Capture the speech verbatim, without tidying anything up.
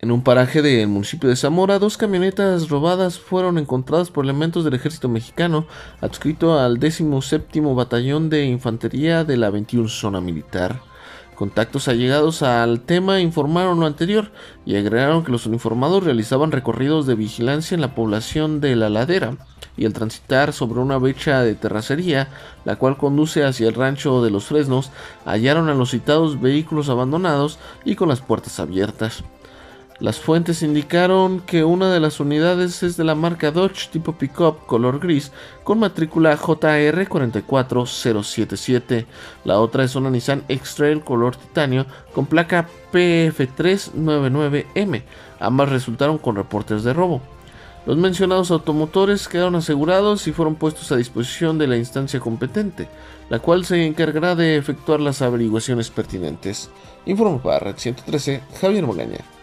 En un paraje del municipio de Zamora, dos camionetas robadas fueron encontradas por elementos del ejército mexicano adscrito al décimo séptimo Batallón de Infantería de la veintiuna Zona Militar. Contactos allegados al tema informaron lo anterior y agregaron que los uniformados realizaban recorridos de vigilancia en la población de La Ladera y al transitar sobre una brecha de terracería, la cual conduce hacia el rancho de Los Fresnos, hallaron a los citados vehículos abandonados y con las puertas abiertas. Las fuentes indicaron que una de las unidades es de la marca Dodge tipo pickup color gris con matrícula J R cuatro cuatro cero siete siete. La otra es una Nissan X-Trail color titanio con placa P F tres nueve nueve M. Ambas resultaron con reportes de robo. Los mencionados automotores quedaron asegurados y fueron puestos a disposición de la instancia competente, la cual se encargará de efectuar las averiguaciones pertinentes. Informo para Red ciento trece, Javier Magaña.